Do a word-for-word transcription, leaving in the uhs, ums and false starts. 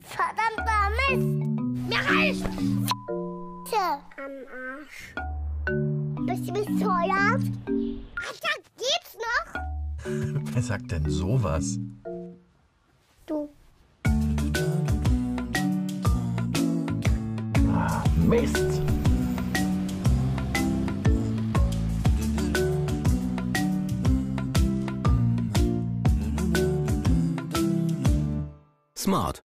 Verdammter Mist! Mir reicht! F***e am Arsch. Bist du bescheuert? Alter, geht's noch? Wer sagt denn sowas? Du. Ah, Mist! Smart.